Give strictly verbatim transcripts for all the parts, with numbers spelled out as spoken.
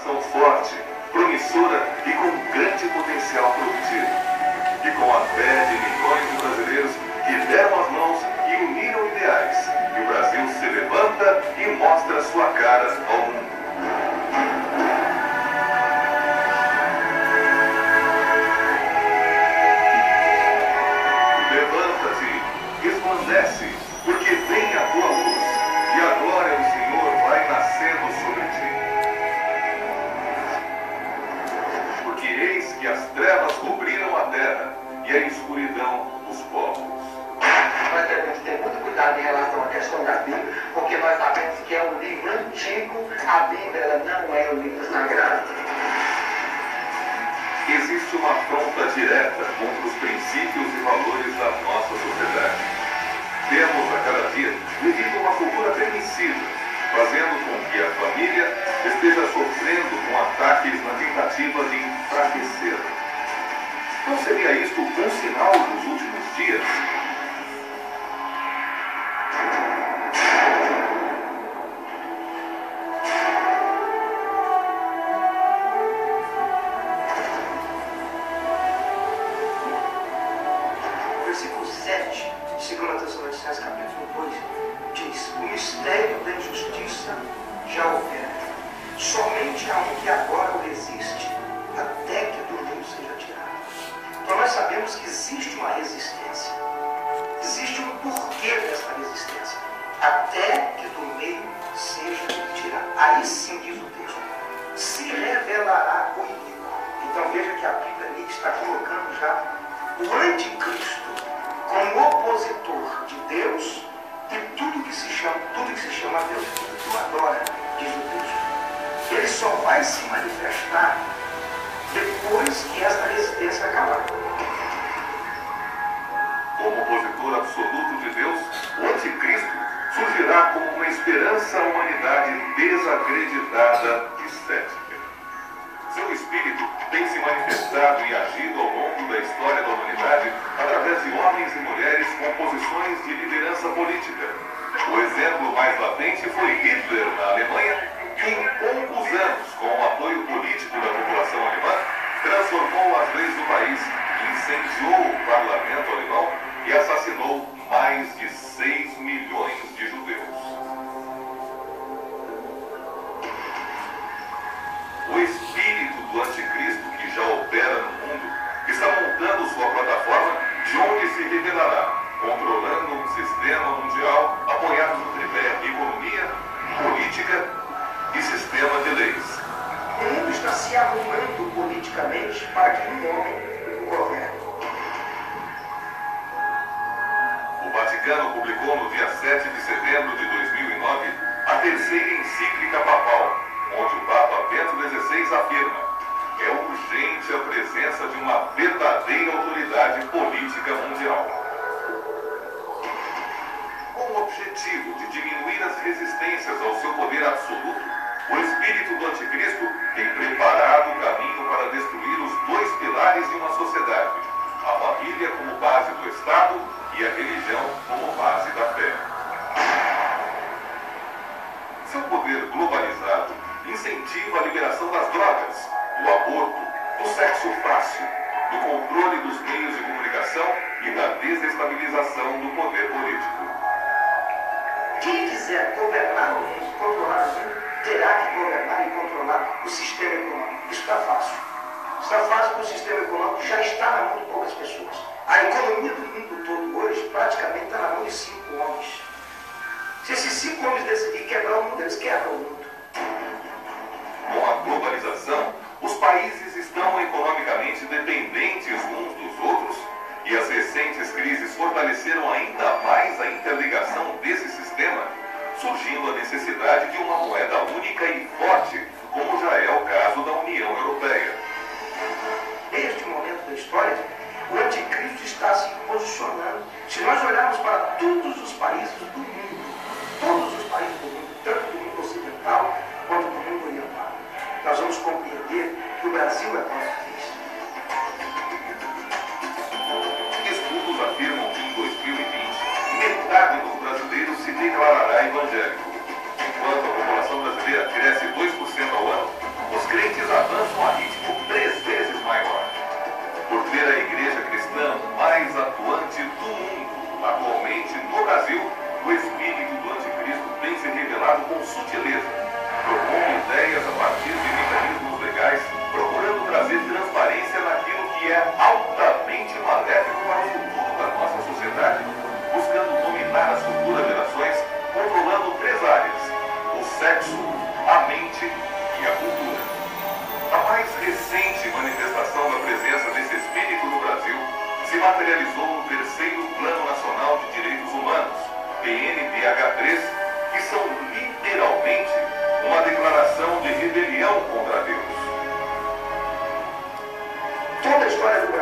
nação forte, promissora e com grande potencial produtivo. E com a fé de milhões de brasileiros que deram as mãos e uniram ideais, o Brasil se levanta e mostra sua cara ao mundo. Levanta-te, resplandece, porque vem a tua luz, e a glória do Senhor vai nascendo sobre ti. Porque eis que as trevas cobriram a terra, e a escuridão os povos. Nós devemos ter muito cuidado em relação à questão da Bíblia, porque nós sabemos que é um livro antigo, a Bíblia ela não é um livro sagrado. Existe uma afronta direta contra os princípios e valores da nossa sociedade. Temos a cada dia vivido uma cultura permissiva, fazendo com que a família esteja sofrendo com ataques na tentativa de enfraquecê-la. Não seria isto um sinal dos últimos dias? Versículo sete de segunda Tessalonicenses, capítulo dois, diz: o mistério da injustiça já opera. Somente há um que agora o resiste, até que do mundo seja tirado. Então nós sabemos que existe uma resistência. Existe um porquê dessa resistência. Até que do meio seja tirado. Aí sim, diz o texto, se revelará o inimigo. Então veja que a Bíblia ali está colocando já o anticristo como opositor de Deus e tudo que se chama, tudo que se chama Deus, tudo que o adora, diz o texto. Ele só vai se manifestar depois que esta resistência acabar. Como opositor absoluto de Deus, o anticristo surgirá como uma esperança à humanidade desacreditada e cética. Seu espírito tem se manifestado e agido ao longo da história da humanidade através de homens e mulheres com posições de liderança política. O exemplo mais latente foi Hitler na Alemanha, que em poucos anos, com o apoio político da população alemã, transformou as leis do país, incendiou o parlamento alemão e assassinou mais de seis milhões de judeus. O espírito do anticristo que já opera no mundo está montando sua plataforma de onde se revelará, controlando um sistema mundial apoiado no tripé economia, política e sistema de leis. O mundo está se arrumando politicamente para que um homem o governe. O Vaticano publicou no dia sete de setembro de dois mil e nove a terceira encíclica papal, onde o Papa Bento dezesseis afirma: é urgente a presença de uma verdadeira autoridade política mundial. Com o objetivo de diminuir as resistências ao seu poder absoluto, o espírito do anticristo tem preparado o caminho para destruir os dois pilares de uma sociedade: a família como base do Estado e a religião como base da fé. Seu poder globalizado incentiva a liberação das drogas, do aborto, do sexo fácil, do controle dos meios de comunicação e da desestabilização do poder político. Quem quiser governar o mundo, controlar o mundo, terá que governar e controlar o sistema econômico. Isso está fácil. Está fácil porque o sistema econômico já está na mão de poucas pessoas. A economia do mundo todo hoje praticamente está na mão de cinco homens. Se esses cinco homens decidirem quebrar o mundo, eles quebram o mundo. Com a globalização, os países estão economicamente dependentes uns dos outros e as recentes crises fortaleceram ainda mais a interligação desse sistema, surgindo a necessidade de uma moeda única e forte, como já é o caso da União Europeia. Neste momento da história, o anticristo está se posicionando. Se nós olharmos para todos os países do mundo, todos os países do mundo, tanto do mundo ocidental quanto do mundo oriental, nós vamos compreender que o Brasil é prova disso. Estudos afirmam que em dois mil e vinte, metade dos brasileiros se declarará evangélico. Enquanto a população brasileira cresce dois por cento ao ano, os crentes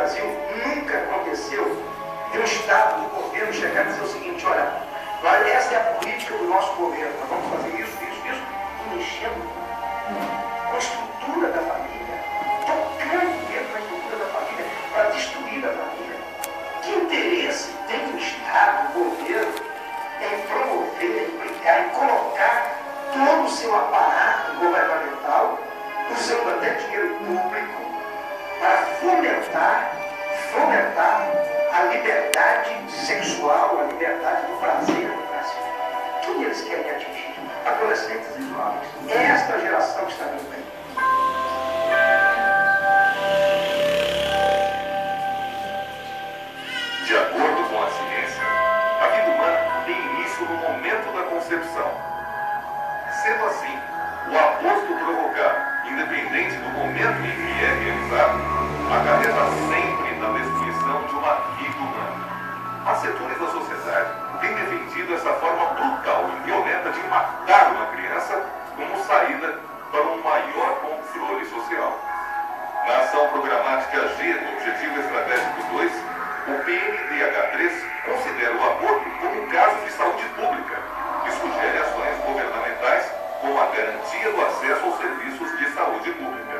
Brasil, nunca aconteceu de um Estado do governo chegar e dizer o seguinte: olha, olha, essa é a política do nosso governo, nós vamos fazer isso, isso, isso, e mexendo com a estrutura da família, tocando dentro da estrutura da família para destruir a família. Que interesse tem o Estado, o governo, em promover, em brigar, em colocar todo o seu aparato governamental, usando até dinheiro público, para fomentar, fomentar a liberdade sexual, a liberdade do prazer no Brasil? Quem eles querem atingir? Adolescentes e jovens. É esta geração que está vindo aí. De acordo com a ciência, a vida humana tem início no momento da concepção. Sendo assim, o aborto provocado, independente do momento em que é realizado, acarreta sempre na destruição de uma vida humana. As setores da sociedade têm defendido essa forma brutal e violenta de matar uma criança como saída para um maior controle social. Na ação programática G do Objetivo Estratégico dois, o P N D H três considera o aborto como um caso de saúde pública e sugere ações governamentais como a garantia do acesso aos serviços de saúde pública.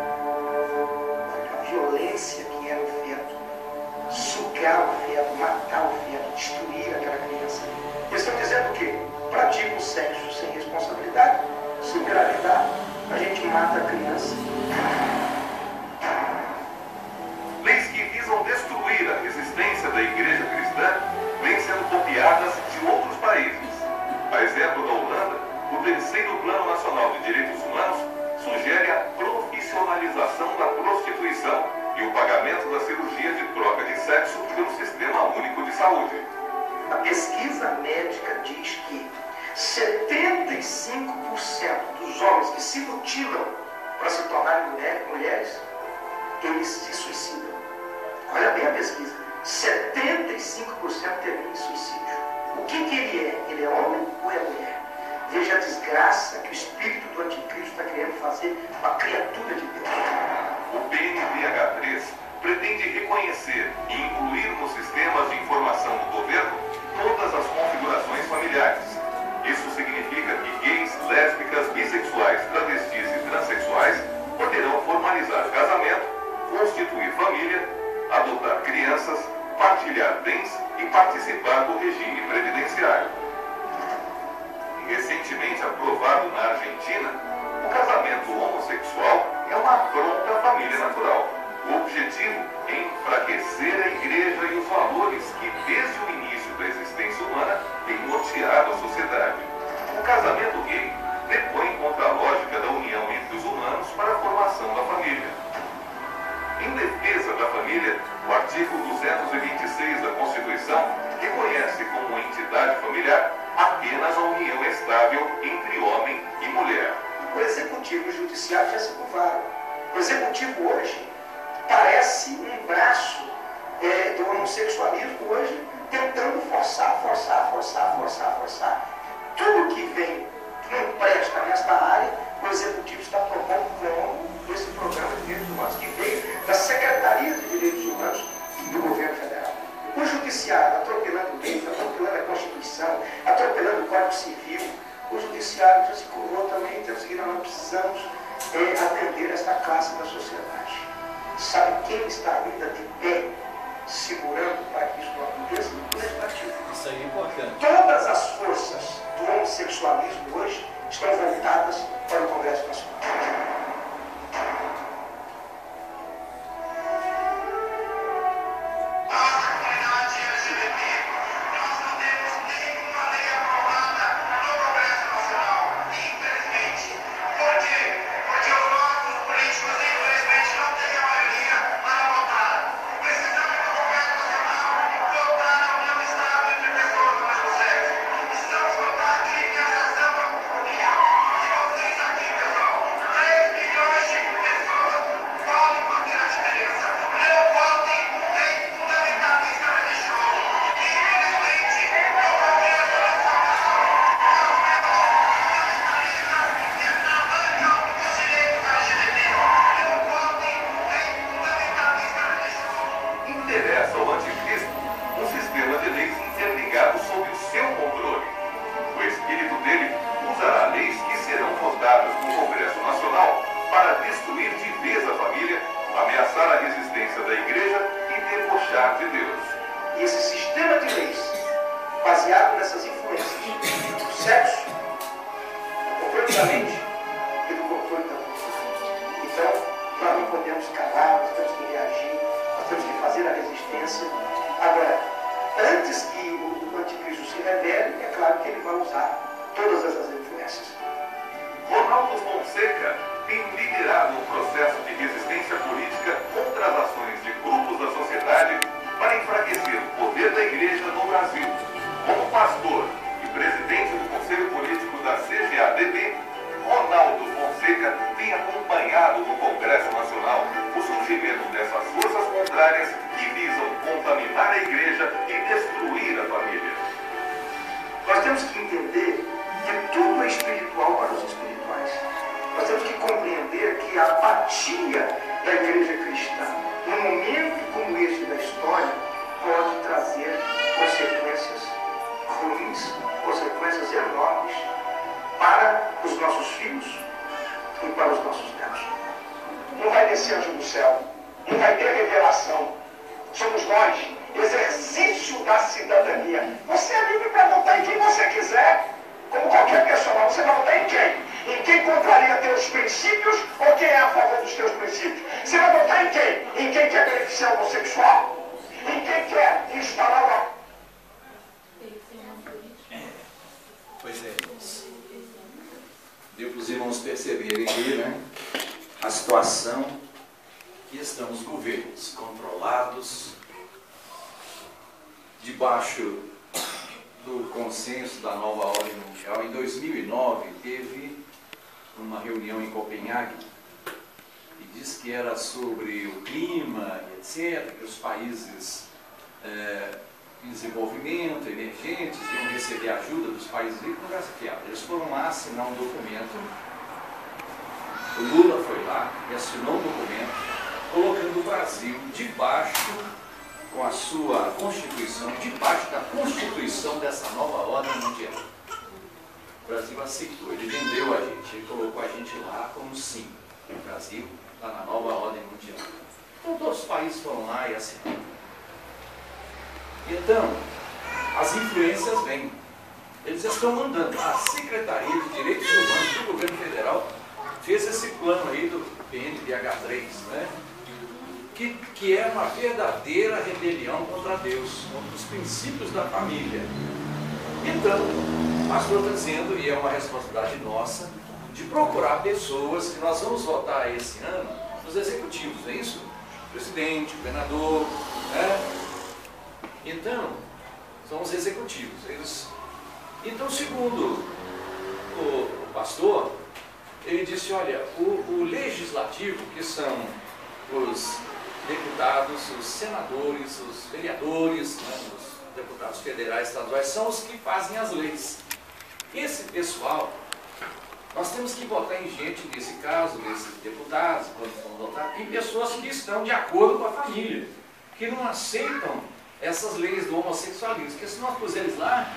A violência que é o feto, sugar o feto, matar o feto, destruir aquela criança. Eles estão dizendo o quê? Pratica o sexo sem responsabilidade, se engravidar, a gente mata a criança. Leis que visam destruir a resistência da igreja cristã vêm sendo copiadas de outros países. A exemplo da Holanda, o terceiro Plano Nacional de Direitos Humanos sugere a profissionalização da prostituição e o pagamento da cirurgia de troca de sexo pelo Sistema Único de Saúde. A pesquisa médica diz que setenta e cinco por cento dos homens que se mutilam para se tornarem mulher, mulheres, eles se suicidam. Olha bem a pesquisa. setenta e cinco por cento terminam em suicídio. O que, que ele é? Ele é homem ou é mulher? Veja a desgraça que o espírito do anticristo está querendo fazer com a criatura de Deus. O P N D H três pretende reconhecer e incluir nos sistemas de informação do governo todas as configurações familiares. Isso significa que gays, lésbicas, bissexuais, travestis e transexuais poderão formalizar casamento, constituir família, adotar crianças, partilhar bens e participar do regime previdenciário. Recentemente aprovado na Argentina, o casamento homossexual é uma afronta à família natural. O objetivo é enfraquecer a igreja e os valores que, desde o início da existência humana, têm norteado a sociedade. O casamento gay depõe contra a lógica da união entre os humanos para a formação da família. Em defesa da família, o artigo duzentos e vinte e seis da Constituição reconhece como entidade familiar apenas a união estável entre homem e mulher. O executivo e o judiciário já se curvaram. O executivo hoje parece um braço é, do homossexualismo hoje tentando forçar, forçar, forçar, forçar, forçar. Tudo que vem, que não presta nesta área, o executivo está propondo como esse programa de direitos humanos que veio da Secretaria de Direitos Humanos do governo federal. O judiciário atropelando leis, atropelando a Constituição, atropelando o Código Civil. O judiciário já se curvou também, então nós precisamos é, atender esta classe da sociedade. Sabe quem está ainda de pé, segurando para que isso não aconteça? O legislativo. Isso aí é importante. Todas as forças do homossexualismo hoje estão voltadas para o Congresso Nacional. abraçar a resistência da igreja e debochar de Deus. E esse sistema de leis, baseado nessas influências do sexo, do controle da mente e do controle da mente. Então, nós não podemos calar, nós temos que reagir, nós temos que fazer a resistência. Agora, antes que o, o anticristo se revele, é claro que ele vai usar todas essas influências. Ronaldo Fonseca tem liderado um processo de resistência política contra as ações de grupos da sociedade para enfraquecer o poder da igreja no Brasil. Como pastor e presidente do Conselho Político da C G A D B, Ronaldo Fonseca tem acompanhado no Congresso Nacional o surgimento dessas forças contrárias que visam contaminar a igreja e destruir a família. Nós temos que entender que tudo é espiritual para os espirituais. Nós temos que compreender que a apatia da igreja cristã, num momento como este da história, pode trazer consequências ruins, consequências enormes para os nossos filhos e para os nossos netos. Não vai descer anjo do céu, não vai ter revelação. Somos nós, exercício da cidadania. Você é livre para votar em quem você quiser. Como qualquer pessoa, você vai votar em quem? Em quem contraria teus princípios ou quem é a favor dos teus princípios? Você vai votar em quem? Em quem quer beneficiar o homossexual? Em quem quer instalar uma... Pois é, deu para os irmãos perceberem aqui, né, a situação que estão os governos controlados, debaixo do consenso da nova ordem mundial. Em dois mil e nove teve uma reunião em Copenhague e diz que era sobre o clima, etcétera, que os países é, em desenvolvimento, emergentes, iam receber ajuda dos países ricos. Eles foram lá assinar um documento. O Lula foi lá e assinou um documento colocando o Brasil debaixo, com a sua Constituição, debaixo da Constituição dessa nova ordem mundial. O Brasil aceitou, ele vendeu a gente, ele colocou a gente lá como sim. O Brasil está na nova ordem mundial. Então todos os países foram lá e assinaram. Então, as influências vêm. Eles estão mandando. A Secretaria de Direitos Humanos do Governo Federal fez esse plano aí do P N B H três, né? Que, que é uma verdadeira rebelião contra Deus, contra os princípios da família. Então, o pastor está dizendo, e é uma responsabilidade nossa, de procurar pessoas que nós vamos votar esse ano nos executivos, não é isso? Presidente, governador, né? Então, são os executivos. Eles... Então, segundo o, o pastor, ele disse, olha, o, o legislativo, que são os deputados, os senadores, os vereadores, né, os deputados federais, estaduais, são os que fazem as leis. Esse pessoal, nós temos que votar em gente, nesse caso, desses deputados, quando vão votar, em pessoas que estão de acordo com a família, que não aceitam essas leis do homossexualismo, porque se nós pusermos lá,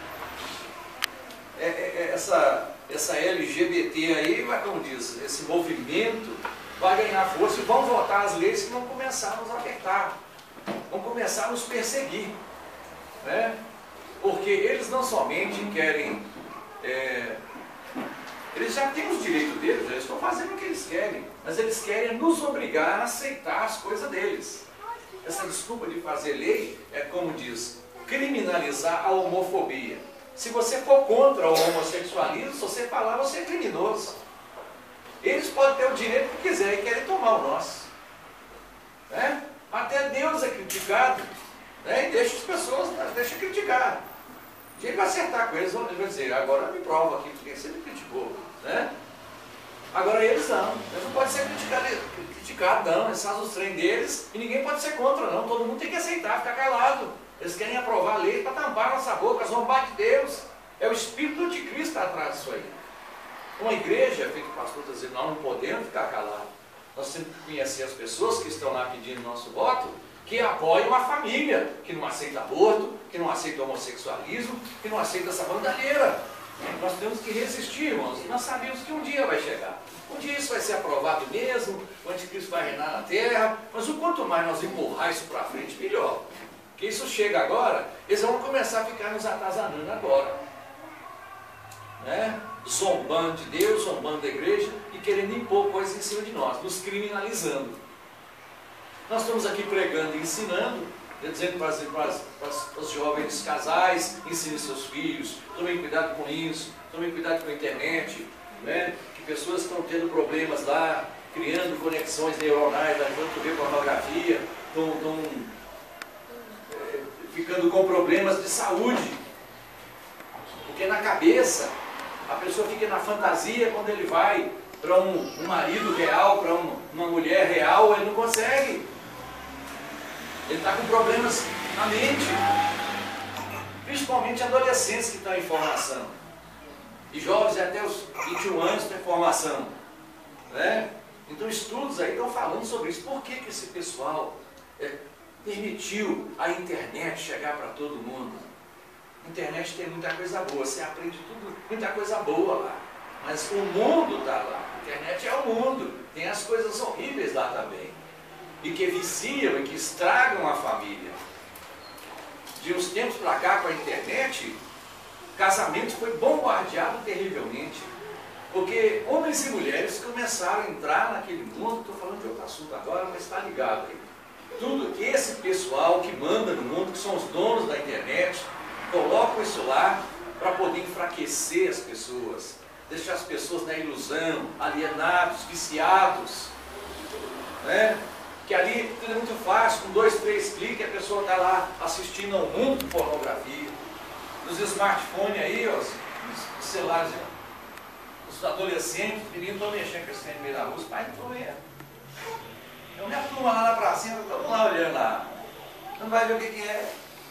é, é, essa, essa L G B T aí, vai, como diz, esse movimento vai ganhar força e vão votar as leis que vão começar a nos apertar, vão começar a nos perseguir, né? Porque eles não somente querem, é, eles já têm os direitos deles, eles estão fazendo o que eles querem, mas eles querem nos obrigar a aceitar as coisas deles. Essa desculpa de fazer lei é, como diz, criminalizar a homofobia. Se você for contra o homossexualismo, se você falar, você é criminoso. Eles podem ter o direito que quiserem e querem tomar o nosso. Né? Até Deus é criticado, né? E deixa as pessoas, deixa criticar. O dia que vai acertar com eles, ele vai dizer, agora me prova aqui, porque você me criticou. Né? Agora eles não, eles não podem ser criticados, criticados não, eles fazem os trem deles e ninguém pode ser contra não, todo mundo tem que aceitar, ficar calado. Eles querem aprovar a lei para tampar a nossa boca, zombar de Deus. É o Espírito de Cristo que está atrás disso aí. Uma igreja, feito o pastor está dizendo, nós não podemos ficar calados. Nós temos que conhecer as pessoas que estão lá pedindo nosso voto, que apoiam a família, que não aceita aborto, que não aceita homossexualismo, que não aceita essa bandalheira. Nós temos que resistir, irmãos, e nós sabemos que um dia vai chegar. Um dia isso vai ser aprovado mesmo, o anticristo vai reinar na terra, mas o quanto mais nós empurrar isso para frente, melhor. Porque isso chega agora, eles vão começar a ficar nos atazanando agora. Né? Zombando de Deus, zombando da igreja e querendo impor coisas em cima de nós, nos criminalizando. Nós estamos aqui pregando e ensinando, dizendo para, as, para, as, para os jovens casais, ensinem seus filhos, tomem cuidado com isso, tomem cuidado com a internet, né? Que pessoas estão tendo problemas lá, criando conexões neuronais, ajudando a ver pornografia, estão, estão é, ficando com problemas de saúde, porque na cabeça a pessoa fica na fantasia quando ele vai para um, um marido real, para um, uma mulher real, ele não consegue. Ele está com problemas na mente, principalmente adolescentes que estão em formação, e jovens até os vinte e um anos estão em formação, né? Então estudos aí estão falando sobre isso. Por que, que esse pessoal é, permitiu a internet chegar para todo mundo? A internet tem muita coisa boa, você aprende tudo, muita coisa boa lá, mas o mundo está lá. A internet é o mundo, tem as coisas horríveis lá também, e que viciam e que estragam a família. De uns tempos para cá, com a internet, o casamento foi bombardeado terrivelmente, porque homens e mulheres começaram a entrar naquele mundo. Estou falando de outro assunto agora, mas está ligado aí. Tudo esse pessoal que manda no mundo, que são os donos da internet, colocam isso lá para poder enfraquecer as pessoas, deixar as pessoas na ilusão, alienados, viciados, né? Que ali tudo é muito fácil, com dois, três cliques a pessoa está lá assistindo ao mundo de pornografia. Nos smartphones aí, ó, os celulares, os adolescentes, os meninos estão mexendo com esse trem no meio da rua, os pais não estão vendo. Eu me turma lá na pracinha, estão lá olhando lá, não vai ver o que, que é.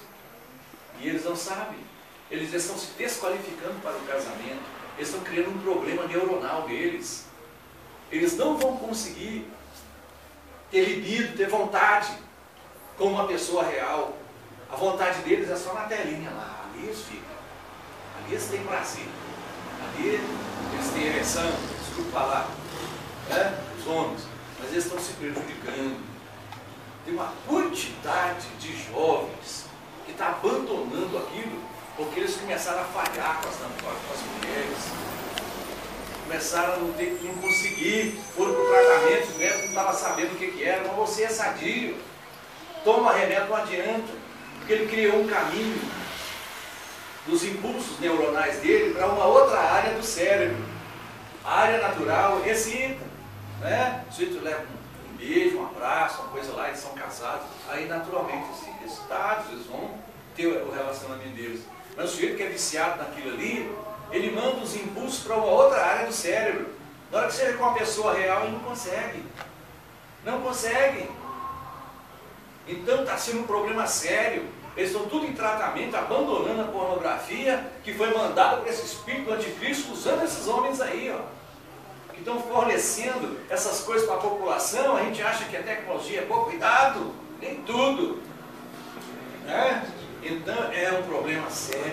E eles não sabem, eles estão se desqualificando para o casamento, eles estão criando um problema neuronal deles. Eles não vão conseguir ter libido, ter vontade, como uma pessoa real. A vontade deles é só na telinha lá, ali eles ficam, ali eles têm prazer, ali eles têm ereção, desculpa falar, né? Os homens, mas eles estão se prejudicando. Tem uma quantidade de jovens que está abandonando aquilo, porque eles começaram a falhar com as, com as mulheres, começaram a não, ter, não conseguir, foram para o tratamento, os médicos não estavam sabendo o que, que era, mas você é sadio, toma remédio, não adianta, porque ele criou um caminho dos impulsos neuronais dele para uma outra área do cérebro, a área natural, recita, né? O sujeito leva um, um beijo, um abraço, uma coisa lá, eles são casados, aí naturalmente assim, excitados, eles vão ter o relacionamento deles. Mas o sujeito que é viciado naquilo ali, ele manda os impulsos para uma outra área do cérebro. Na hora que você vê com uma pessoa real, ele não consegue. Não consegue. Então está sendo um problema sério. Eles estão tudo em tratamento, abandonando a pornografia que foi mandada por esse espírito do anticristo, usando esses homens aí, ó, que estão fornecendo essas coisas para a população. A gente acha que a tecnologia é pouco, cuidado, nem tudo, né? Então é um problema sério.